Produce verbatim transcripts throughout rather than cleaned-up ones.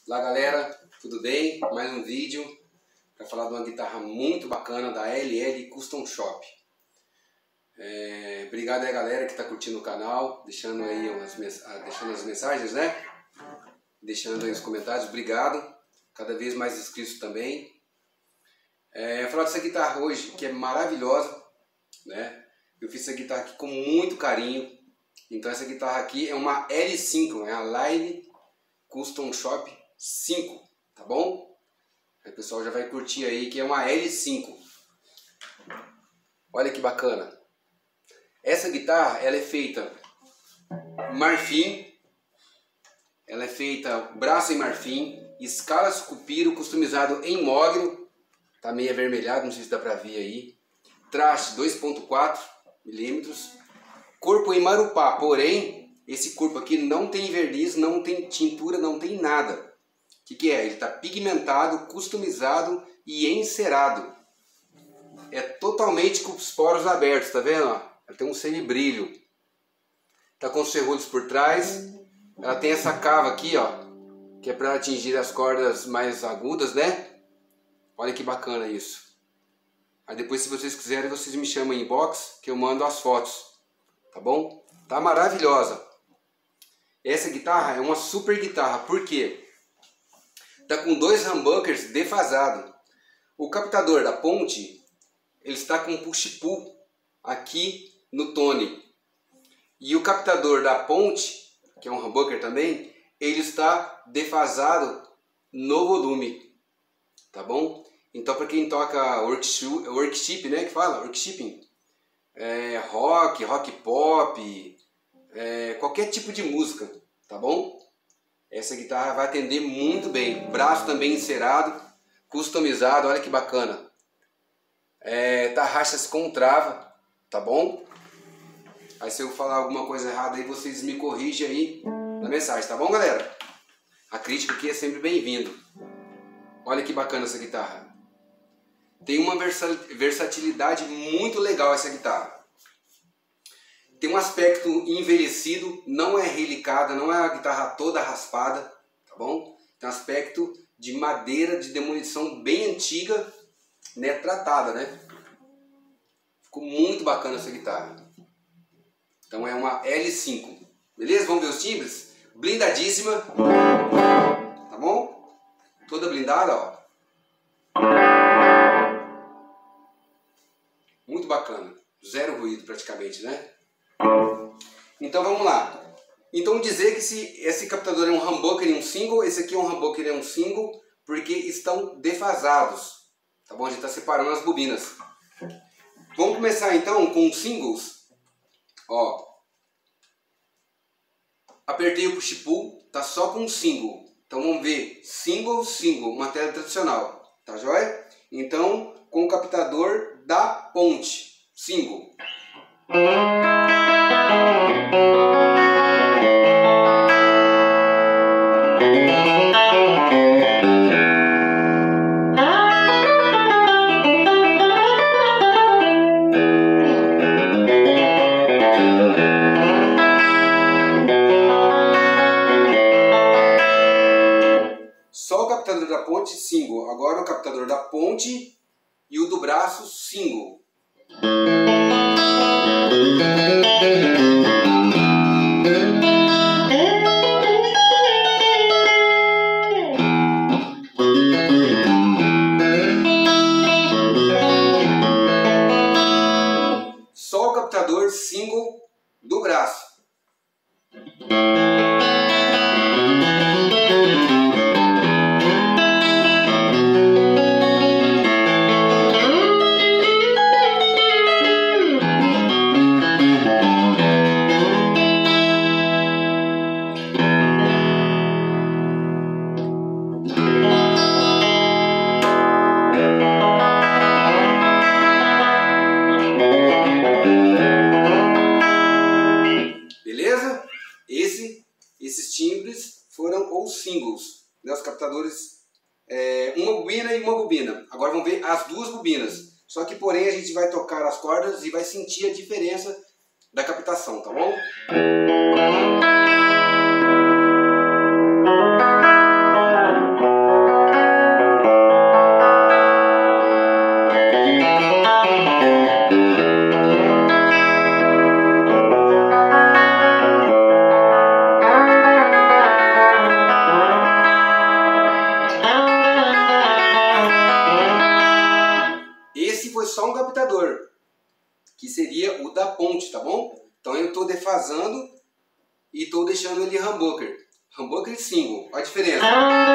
Olá galera, tudo bem? Mais um vídeo para falar de uma guitarra muito bacana da L L Custom Shop. É, obrigado aí galera que está curtindo o canal, deixando aí umas, deixando as mensagens, né? Deixando aí os comentários, obrigado. Cada vez mais inscritos também. É, falar dessa guitarra hoje, que é maravilhosa, né? Eu fiz essa guitarra aqui com muito carinho. Então essa guitarra aqui é uma L cinco, é a Line Custom Shop cinco, tá bom? Aí o pessoal já vai curtir aí que é uma L cinco. Olha que bacana. Essa guitarra, ela é feita marfim, ela é feita braço em marfim, escala sucupira, customizado em mogno, tá meio avermelhado, não sei se dá pra ver aí. Traste dois ponto quatro milímetros, corpo em marupá, porém esse corpo aqui não tem verniz, não tem tintura, não tem nada. O que, que é? Ele está pigmentado, customizado e encerado. É totalmente com os poros abertos, tá vendo? Ela tem um semibrilho. Tá com os ferrolhos por trás. Ela tem essa cava aqui, ó, que é para atingir as cordas mais agudas, né? Olha que bacana isso. Aí depois, se vocês quiserem, vocês me chamam em inbox que eu mando as fotos, tá bom? Tá maravilhosa. Essa guitarra é uma super guitarra, por quê? Tá com dois humbuckers defasados. O captador da ponte, ele está com push-pull aqui no tone. E o captador da ponte, que é um humbucker também, ele está defasado no volume. Tá bom? Então para quem toca workshop, workshop, né, que fala, workshipping, é, rock, rock pop, é, qualquer tipo de música, tá bom? Essa guitarra vai atender muito bem. Braço também encerado, customizado, olha que bacana. É, tarraxas com trava, tá bom? Aí se eu falar alguma coisa errada aí, vocês me corrigem aí na mensagem, tá bom galera? A crítica aqui é sempre bem-vindo. Olha que bacana essa guitarra. Tem uma versatilidade muito legal essa guitarra. Tem um aspecto envelhecido, não é relicada, não é a guitarra toda raspada, tá bom? Tem um aspecto de madeira de demolição bem antiga, né, tratada, né? Ficou muito bacana essa guitarra. Então é uma L cinco, beleza? Vamos ver os timbres? Blindadíssima, tá bom? Toda blindada, ó. Muito bacana, zero ruído praticamente, né? Então vamos lá. Então dizer que se esse captador é um humbucker e um single, esse aqui é um humbucker e um single, porque estão defasados. Tá bom? A gente está separando as bobinas. Vamos começar então com os singles. Ó. Apertei o push-pull, tá só com um single. Então vamos ver single, single, uma tela tradicional. Tá joia? Então com o captador da ponte, single. Só o captador da ponte, single. Agora o captador da ponte e o do braço, single. Só o captador single do braço. Singles, né, os captadores, é, uma bobina e uma bobina. Agora vamos ver as duas bobinas. Só que porém a gente vai tocar as cordas e vai sentir a diferença da captação, tá bom? ponte, tá bom? Então eu estou defasando e estou deixando ele humbucker. Humbucker e single. Olha a diferença.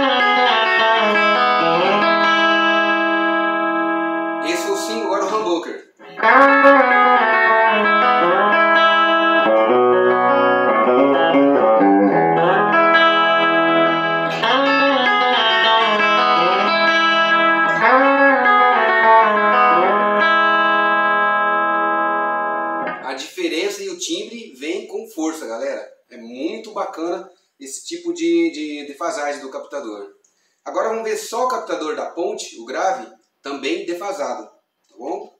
Esse é o single, agora o humbucker. A diferença e o timbre vem com força, galera. É muito bacana esse tipo de, de defasagem do captador. Agora vamos ver só o captador da ponte, o grave, também defasado, tá bom?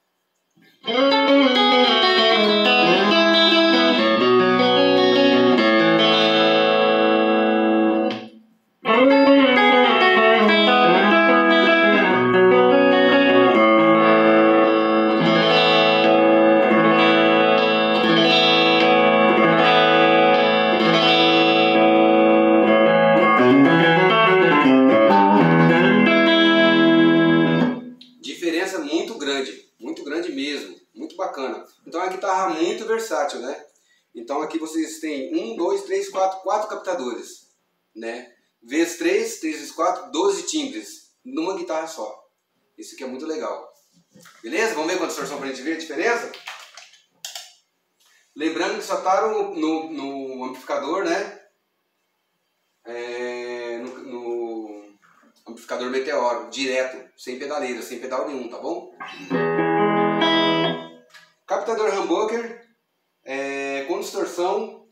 Diferença muito grande, muito grande mesmo, muito bacana. Então é uma guitarra muito versátil, né? Então aqui vocês têm um, dois, três, quatro, quatro captadores, né? Vezes três, três vezes quatro, doze timbres numa guitarra só. Isso aqui é muito legal. Beleza? Vamos ver com a distorção pra gente ver a diferença? Lembrando que só tá no, no, no amplificador, né? É, no, no amplificador Meteoro, direto, sem pedaleira, sem pedal nenhum, tá bom? Captador humbucker, é, com distorção,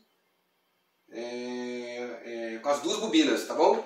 é, é, com as duas bobinas, tá bom?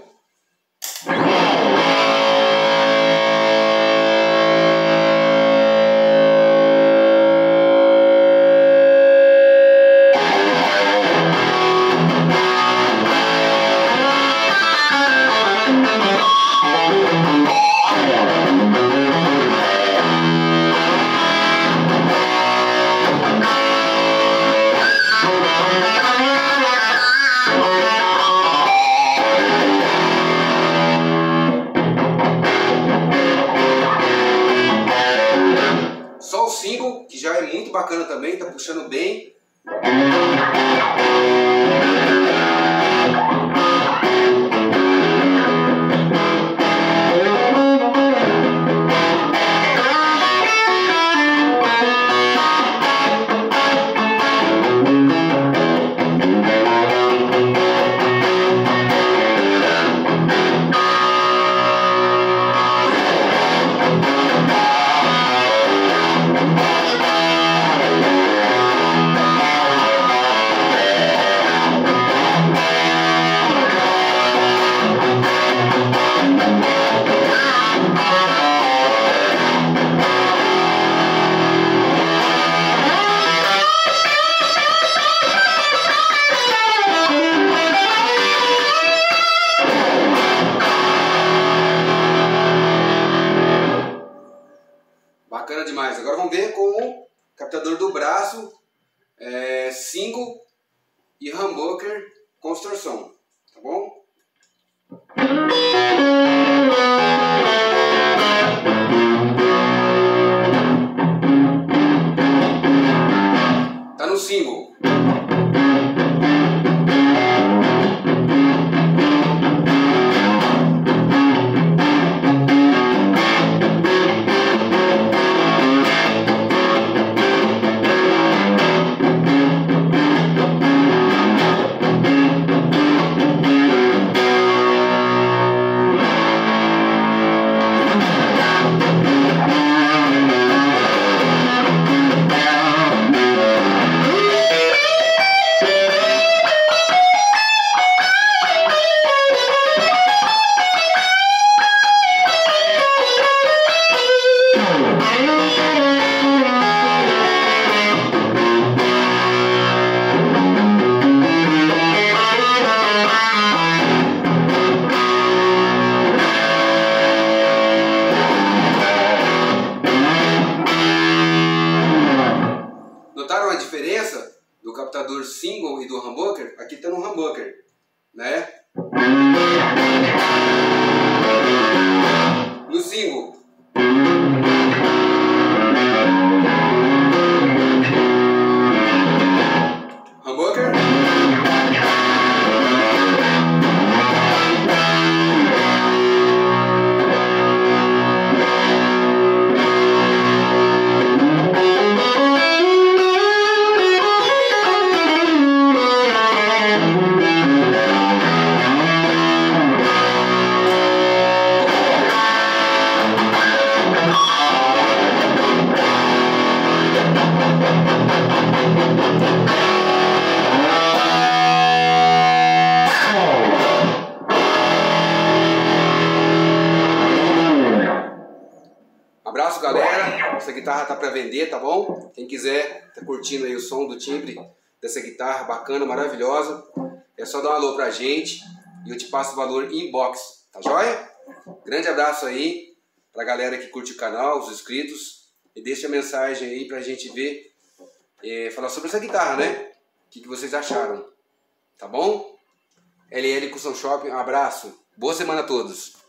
Que já é muito bacana também, tá puxando bem. Bacana demais. Agora vamos ver com o captador do braço, é, single e humbucker com distorção, tá bom? Tá no single. Notaram a diferença do captador single e do humbucker? Aqui está no humbucker, né? No single. Abraço, galera. Essa guitarra tá para vender, tá bom? Quem quiser, tá curtindo aí o som do timbre dessa guitarra bacana, maravilhosa, é só dar um alô pra gente e eu te passo o valor inbox, tá joia? Grande abraço aí pra galera que curte o canal, os inscritos, e deixa a mensagem aí pra gente ver, é, falar sobre essa guitarra, né? O que, que vocês acharam, tá bom? L L Custom Shop, um abraço, boa semana a todos.